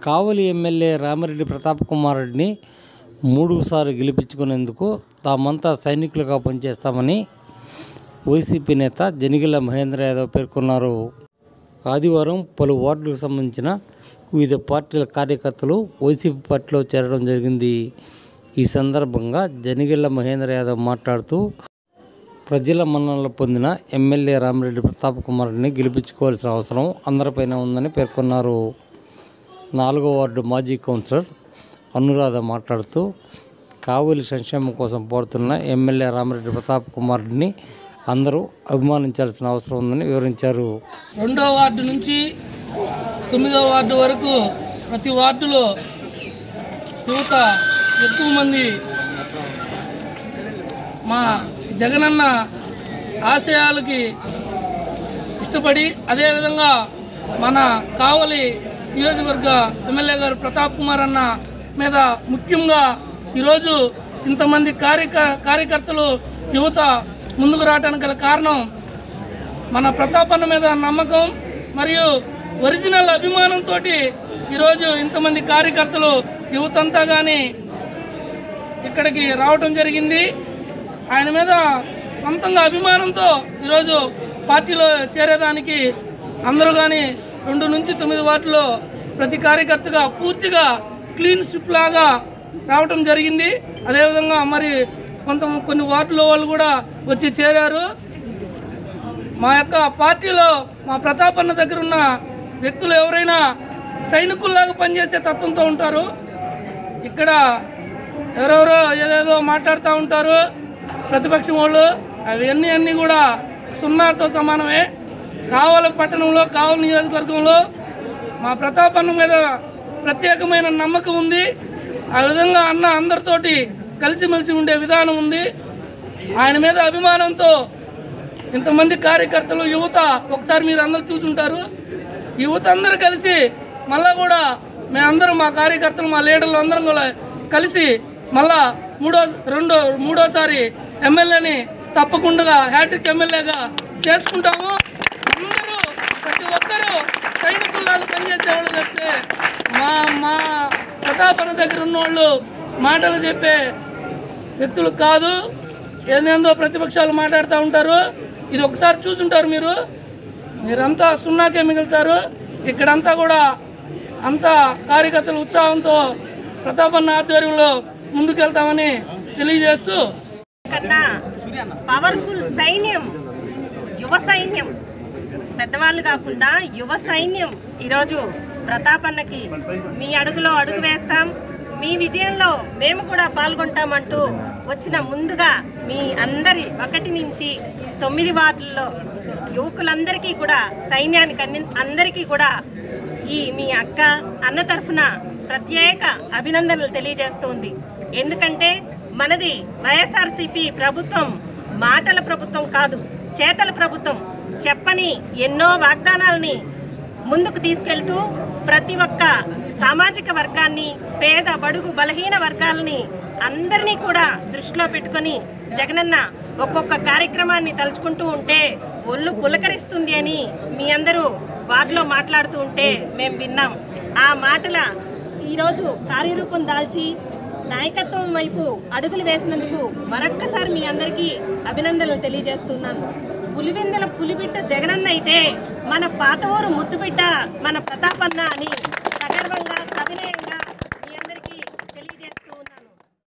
కావలి MLA Ramireddy Pratap Kumar రెడ్డిని 3సార్లు గెలిపించుకునేందుకు తామంతా సైనికులుగా పనిచేస్తామని వైసీపీ నేత జనిగిల మహేంద్ర యాదవ్ పేర్కొన్నారు. ఆదివారం పలు వార్డులకు సంబంధించిన వివిధ పార్టీల కార్యకర్తలు వైసీపీ పార్టీలో చేరడం జరిగింది. ఈ సందర్భంగా జనిగిల మహేంద్ర యాదవ్ మాట్లాడుతూ ప్రజల మన్ననలు పొందిన ఎమ్మెల్యే రామిరెడ్డి ప్రతాప్ కుమార్ రెడ్డిని గెలిపించుకోవాల్సిన అవసరం అందరిపైన ఉందని పేర్కొన్నారు. 4వ వార్డు మాజీ కౌన్సిలర్ అనురాధ మాట్లాడుతూ కావలి సంక్షేమం కోసం పోరుతున్న ఎమ్మెల్యే రామిరెడ్డి ప్రతాప్ కుమార్ రెడ్డిని అందరూ అభిమానించాల్సిన అవసరం ఉందని వివరించారు. 2వ వార్డు నుంచి 9వ వార్డు వరకు ప్రతి వార్డులో యువత ఎక్కువ మంది మా జగనన్న ఆశయాలకి ఇష్టపడి, అదేవిధంగా మన కావలి నియోజకవర్గ ఎమ్మెల్యే గారు ప్రతాప్ కుమార్ అన్న మీద ముఖ్యంగా ఈరోజు ఇంతమంది కార్యకర్తలు యువత ముందుకు రావడానికి గల కారణం మన ప్రతాప్ అన్న మీద నమ్మకం మరియు ఒరిజినల్ అభిమానంతో ఈరోజు ఇంతమంది కార్యకర్తలు యువత అంతా కానీ ఇక్కడికి రావటం జరిగింది. ఆయన మీద సొంతంగా అభిమానంతో ఈరోజు పార్టీలో చేరేదానికి అందరూ కానీ 2 నుంచి 9 వార్డులో ప్రతి కార్యకర్తగా పూర్తిగా క్లీన్ స్విప్ లాగా రావటం జరిగింది. అదేవిధంగా మరి కొన్ని వార్డుల వాళ్ళు కూడా వచ్చి చేరారు. మా యొక్క పార్టీలో మా ప్రతాప్ అన్న దగ్గర ఉన్న వ్యక్తులు ఎవరైనా సైనికుల్లాగా పనిచేసే తత్వంతో ఉంటారు. ఇక్కడ ఎవరెవరో ఏదేదో మాట్లాడుతూ ఉంటారు ప్రతిపక్షం వాళ్ళు. అవన్నీ కూడా సున్నాతో సమానమే. కావలి పట్టణంలో, కావలి నియోజకవర్గంలో మా ప్రతాప్ అన్న మీద ప్రత్యేకమైన నమ్మకం ఉంది. ఆ విధంగా అన్న అందరితోటి కలిసిమెలిసి ఉండే విధానం ఉంది. ఆయన మీద అభిమానంతో ఇంతమంది కార్యకర్తలు యువత ఒకసారి మీరు అందరూ చూసుంటారు. యువత అందరూ కలిసి మళ్ళా కూడా మేమందరం మా కార్యకర్తలు మా లీడర్లు అందరం కూడా కలిసి మళ్ళా మూడోసారి ఎమ్మెల్యేని తప్పకుండా హ్యాట్రిక్ ఎమ్మెల్యేగా చేసుకుంటాము. అందరూ ప్రతి ఒక్కరూ సైనికుల్లాగా పనిచేసేవాళ్ళు చెప్తే మా ప్రతాప్ అన్న దగ్గర ఉన్నవాళ్ళు మాటలు చెప్పే వ్యక్తులు కాదు. ఏందో ప్రతిపక్షాలు మాట్లాడుతూ ఉంటారు. ఇది ఒకసారి చూసుంటారు మీరంతా సున్నాకే మిగులుతారు. ఇక్కడంతా కూడా అంతా కార్యకర్తల ఉత్సాహంతో ప్రతాప్ అన్న ఆధ్వర్యంలో ముందుకెళ్తామని తెలియజేస్తూ పవర్ఫుల్ సైన్యం, యువ సైన్యం, పెద్దవాళ్ళు కాకుండా యువ సైన్యం ఈరోజు ప్రతాప్ అన్నకి మీ అడుగులో అడుగు వేస్తాం, మీ విజయంలో మేము కూడా పాల్గొంటామంటూ వచ్చిన ముందుగా మీ అందరి 1 నుంచి 9 వార్డుల్లో యువకులందరికీ కూడా సైన్యానికి అందరికీ కూడా ఈ మీ అక్క అన్న తరఫున ప్రత్యేక అభినందనలు తెలియజేస్తుంది. ఎందుకంటే మనది వైఎస్ఆర్సీపీ ప్రభుత్వం మాటల ప్రభుత్వం కాదు, చేతల ప్రభుత్వం. చెప్పని ఎన్నో వాగ్దానాలని ముందుకు తీసుకెళ్తూ ప్రతి ఒక్క సామాజిక వర్గాన్ని, పేద బడుగు బలహీన వర్గాలని అందరినీ కూడా దృష్టిలో పెట్టుకొని జగనన్న ఒక్కొక్క కార్యక్రమాన్ని తలుచుకుంటూ ఉంటే ఒళ్ళు పులకరిస్తుంది అని మీ అందరూ వార్డులో మాట్లాడుతూ ఉంటే మేము విన్నాం. ఆ మాటల ఈరోజు కార్యరూపం దాల్చి నాయకత్వం వైపు అడుగులు వేసినందుకు మరొక్కసారి మీ అందరికీ అభినందనలు తెలియజేస్తున్నాను. పులివెందుల పులిబిడ్డ జగనన్న అయితే మన పాత ఊరు ముద్దుబిడ్డ మన ప్రతాప్ అన్న అని